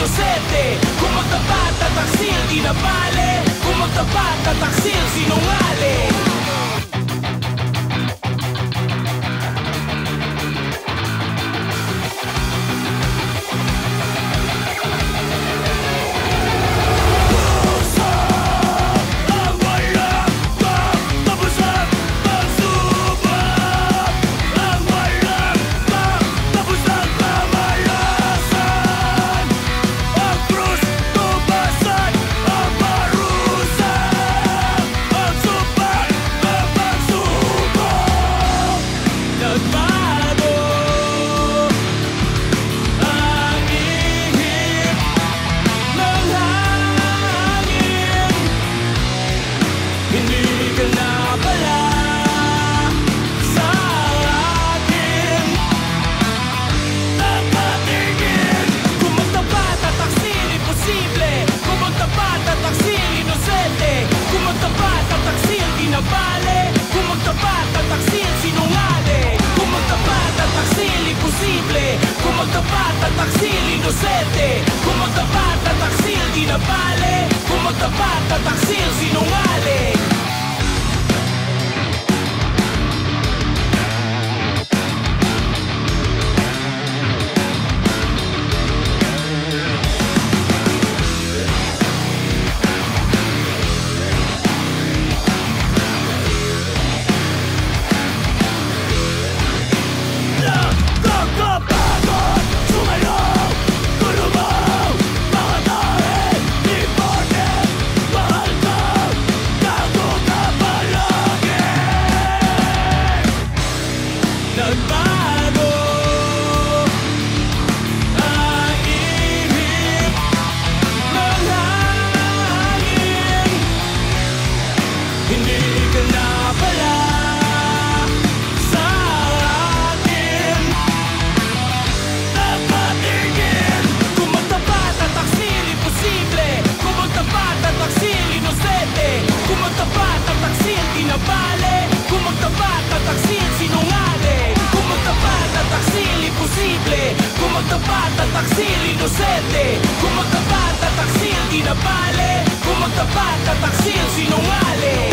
inosente. Kung magtapat at taksil, di na bale. Kung magtapat at taksil, sinungaling. Kung magtapat at taksil, inosente. Kung magtapat at taksil, di na bale. Kung magtapat at taksil, sinungaling. Nagbago ang ihip ng hangin. Hindi ka na pala sa akin nakatingin. Kung magtapat at taksil, imposible. Kung magtapat at taksil, inosente. Kung magtapat at taksil, di na bale. Kung magtapat at taksil, sinungaling. Kung magtapat at taksil, imposible. Kung magtapat at taksil, inosente. Kung magtapat at taksil, di na bale. Kung magtapat at taksil, sinungaling.